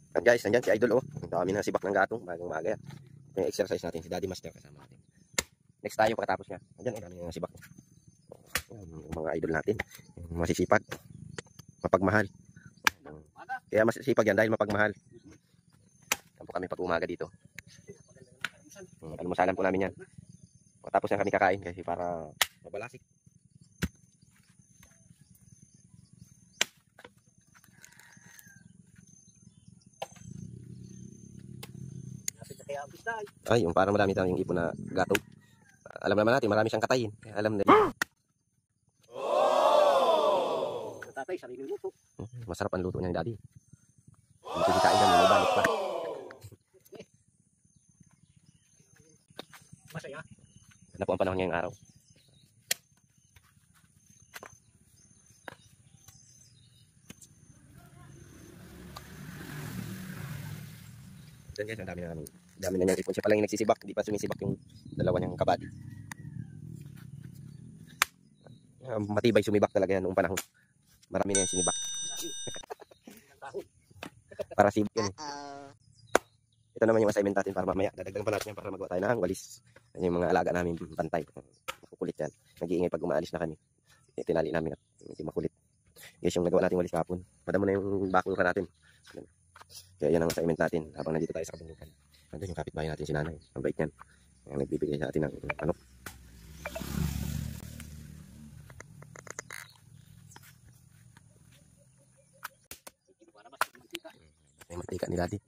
At guys, nandyan si Idol, oh. Ang dami ng sibak ng gatong, bagong maga yan. Ito yung exercise natin, si Daddy Master kasama natin. Next tayo pagkatapos niya. Nandyan, ang dami ng sibak. Yung mga idol natin, yung masisipag, mapagmahal. Kaya masisipag yan dahil mapagmahal. Yan po kami pag umaga dito. Almusalan po namin yan. Tapos na kami kakain kasi para mabalasik. Ay, yung parang marami tayong ipon na gato. Alam naman natin, marami siyang katayin. Alam na. Tatay, sarili luto. Masarap ang luto niya ni Daddy. Hindi kikain yan, may balik pa. Masaya. Ano po ang panahon ngayong araw? Diyan guys, ang dami na niyang ipon. Siya palang yung nagsisibak, hindi pa sumisibak yung dalawa niyang kabady. Matibay sumibak talaga yan noong panahon. Marami na yan sinibak. Para sibak yan. Ito naman yung assignment natin para mamaya. Dadagdagan pa natin yan para magawa tayo ng walis. Yan yung mga alaga namin bantay. Makukulit yan. Nag-iingay pag umaalis na kami. Tinali namin at hindi makulit. Yes, yung nagawa natin walis kapon. Madamo na yung bakul ka natin. Kaya yan ang assignment natin habang nandito tayo sa kabundukan. Nandun yung kapitbahay natin si Nanay. Ang bait yan. Ang nagbibigay sa atin ng ano. May mantika ni Daddy.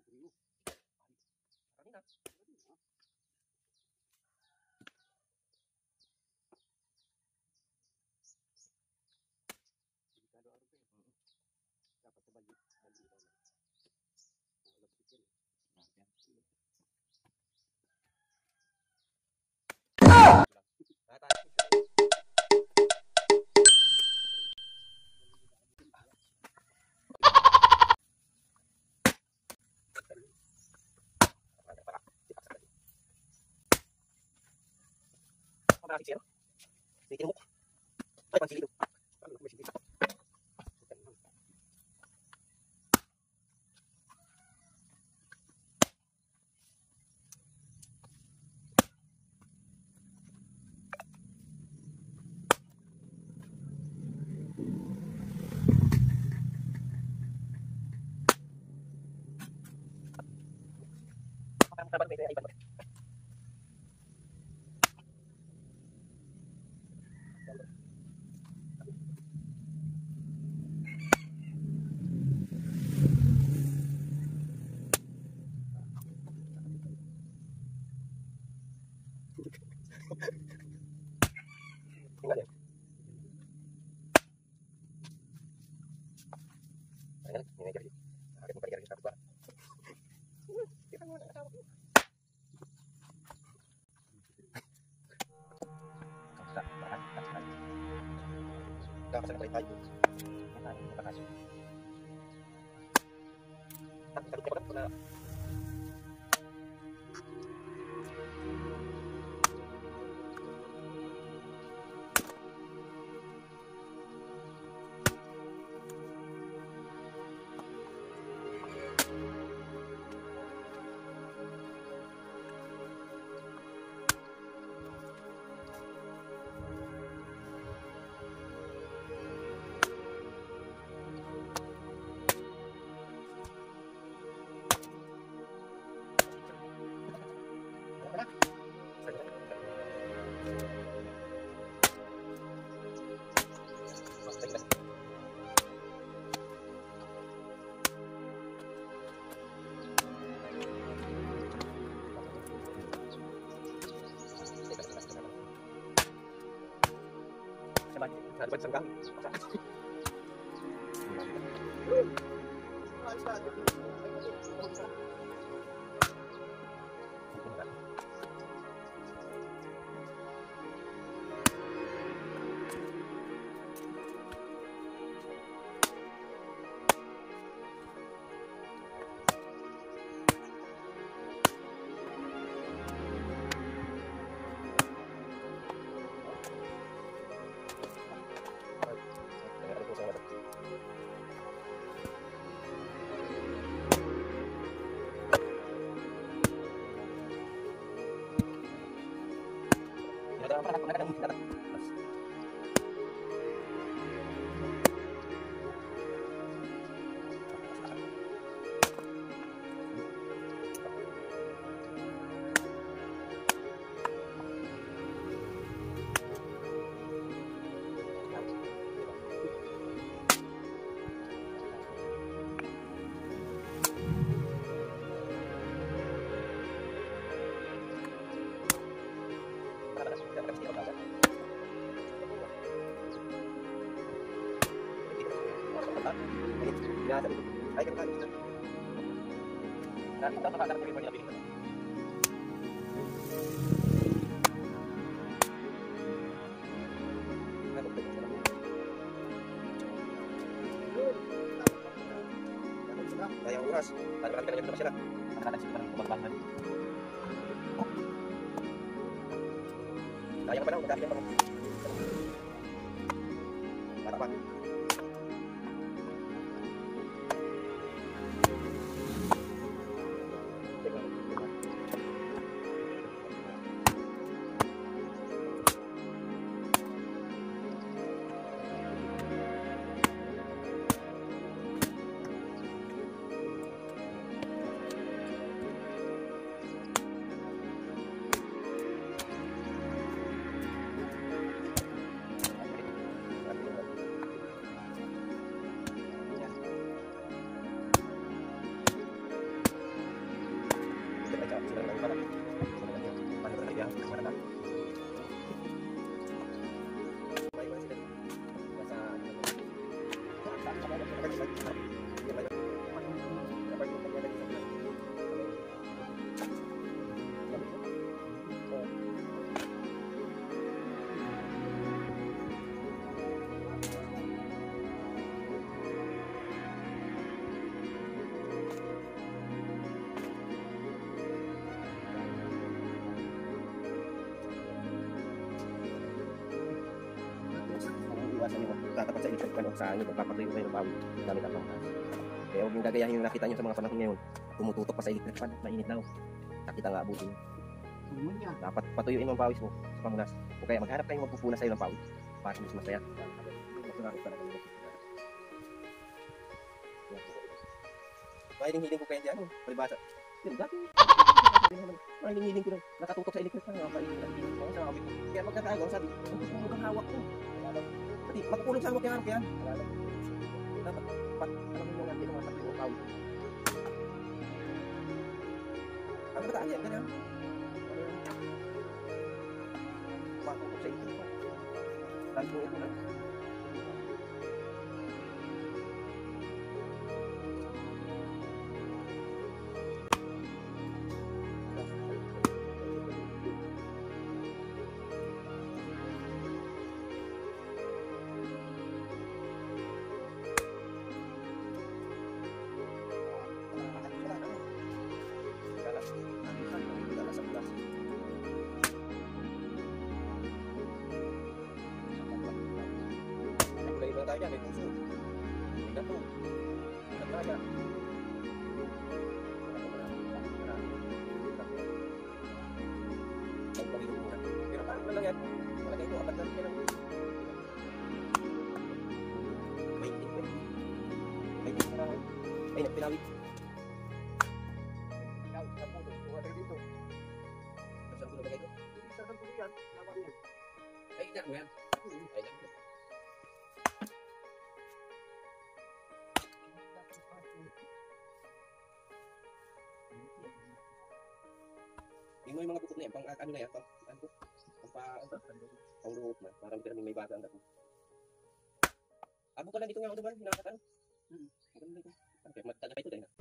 1.000. Marami na. Delikado araw ko eh. Dapat sa bali daw na. Alam ko yan. Sayang oras. Marami ka na yung sila. Sayang pa lang, madami yung mga. Para pa. magtatapat sa electric fan o sa inyo, magpapatuyo kayo ng bawi gamit ang pangkas. Kaya huwag yung gagayahin yung nakita nyo sa mga panahon ngayon. Tumututok pa sa electric fan, mainit daw. Sakit ang aabutin. Dapat patuyuin mo ang pawis mo sa pamunas. O kaya maghanap kayo magpupunas sa'yo ng pawis. Para mas masaya. Masarap talaga. Mahiling-hiling ko kaya di ano, palibasa. Yun, dati. Mahiling-hiling ko rin. Nakatutok sa electric fan. Kaya magkakagaw, sabi, magpupunog ang hawak ko. Pati, magpupunog sa hawak yung harap yan. Dapat, alam mo yung hindi naman sabi ko, pawis. Ang bataan yan, ganyan. Matutok sa electric fan. Dahil po ito lang. Tayo may puso. May gato. May nagraya. Pero parang na lang yan. Malagay ko, apat na rin lang. May itik. May itik na. Ay, nagpinawit. Pinawit na po. Kuha tayo dito. Saan ko nabagay ko? Saan ko yan? Ay, itak mo yan. Ay, itak mo. Yung mga bukod na yan, pang ano na yan, pang ruhot na, parang may baga ang dato. Abo ka lang dito nga, ano ba? Hinakatan? Maganda dito. Okay, magtaga pa ito tayo na.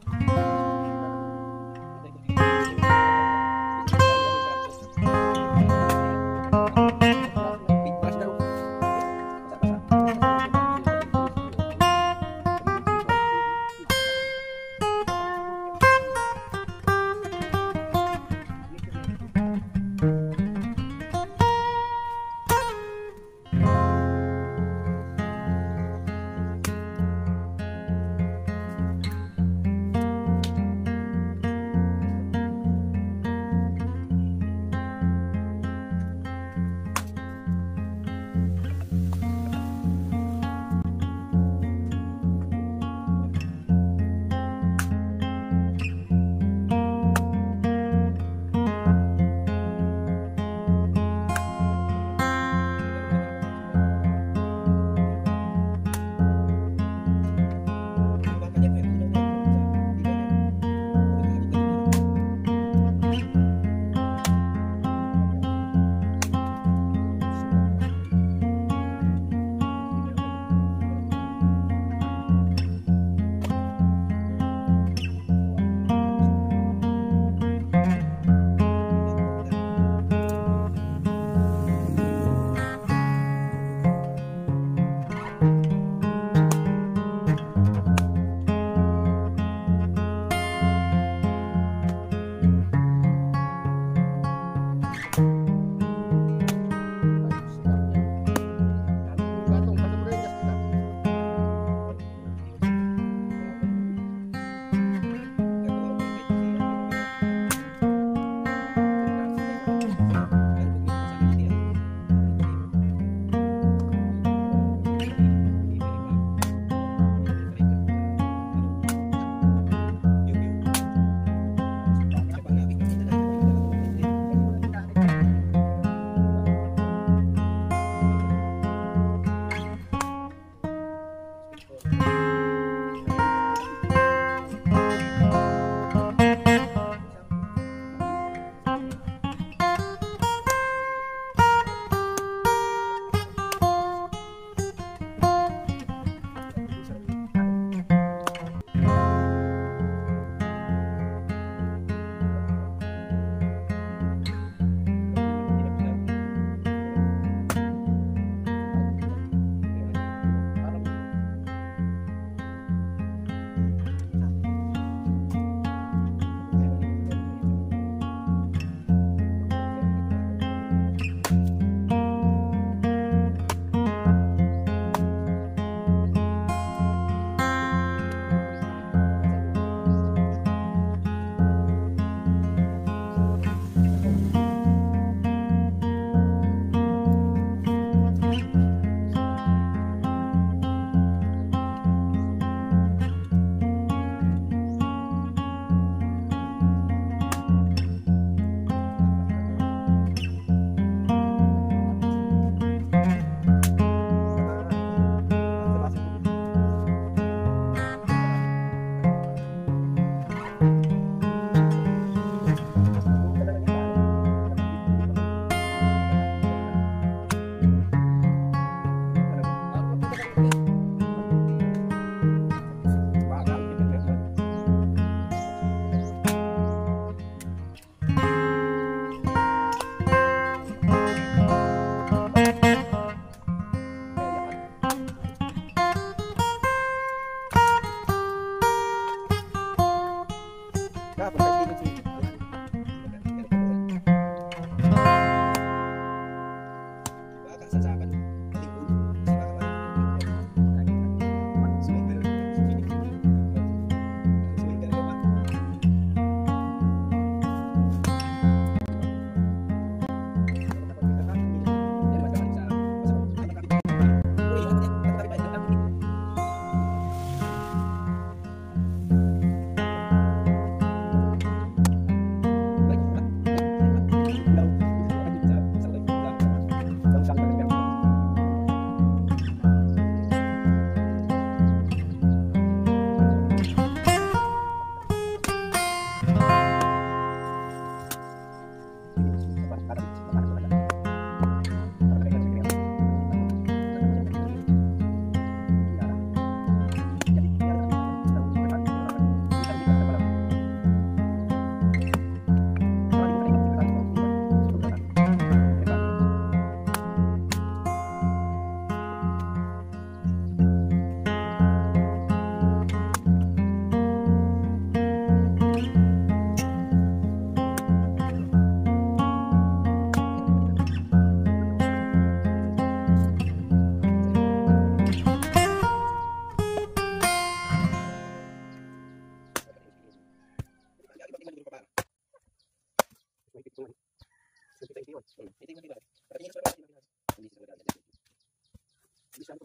Kita yun. Ito yung iba. Pero tingin ko sa mga hindi sila magagalit. Hindi siya ano.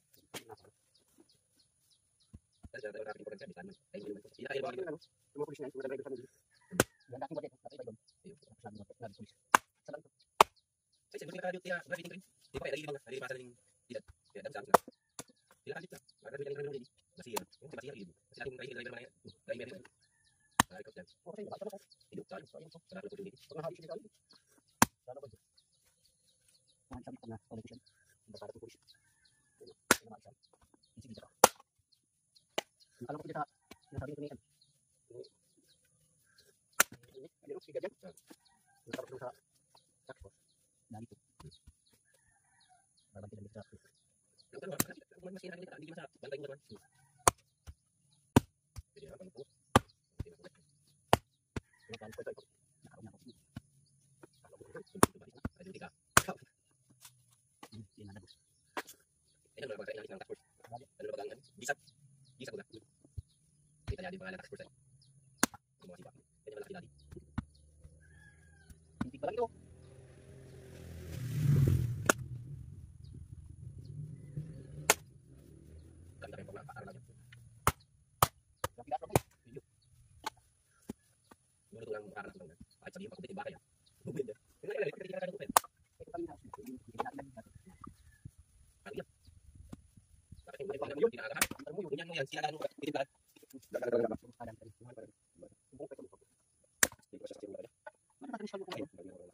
Kasi dapat natin importante sa amin. Ay, hindi naman. Pinakain ba Yung mga pulis na yun, driver sa nila. Yung dating budget, natay ba yun? Ayun. Sabi ng pulis. Sa lang to. Kasi siyempre nakadyo tiya, grabe rin. Di ba kaya nagiging mga nagiging ng edad. Kaya dami sa akin. Sila kasi ta. Grabe lang rin din. Masira. Yung si Masira yun. Kasi ating driver naman yan. Driver yun. Ay, kasi yan. O kasi yung bata mo. Hidup tayo. Sa nakapag opportunity. Pag nahali siya dito. Lalo ba ito? Mga sabi ko na politician. Ang bata ng pulis. Ano mga isang. Sige dito. Alam ko dito sa sinasabi ko niyan. Ano siga diyan? Nakapag sa tax force. Dali ko. Babalik dito sa Yung tanong, kung masira nila, hindi masa bantay mo naman. Pwede naman po. mga kan ko ito. Nakaroon ako. Ay, hindi ka. Hindi na nabos. Ayun, mga pagkain ng tax force. Ano ba ang gisap? Gisap ko na. Kita niya din pangalan tax force ay. Yung mga sipa. Kanya malaki dali. Hindi pa lang ito. Ganda rin pang nakakaaralan niya. Lapidas lang. Video. Muna ito lang makakaaralan ko lang. Kahit sabihin pa kung tiba kaya. Bubid yan. Yung nga, yung nga, yung Ito kami na. Hindi na natin. ano yan? Bakit yung mga yung pinakakahan? Ang mo yung Ganyan mo yan, sila ano, titiblaan. alam ka rin. Subong pa ito. Hindi ko siya kasi mga Ano natin siya yung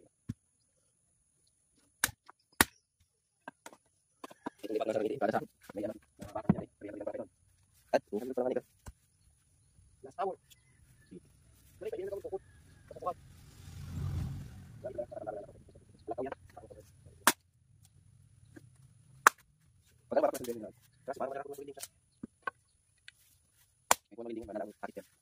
Hindi pa nasarang hindi. Para sa may alam. Nakabaka niya eh. Kaya lang doon. At, hindi ko lang last hour. Balik pa din na kami tukod. Kapukuhan. Alakaw yan. Pagka marap na sa ganyan. Kasi parang marap na sa ganyan siya. May kung mga linding, manalang akit yan.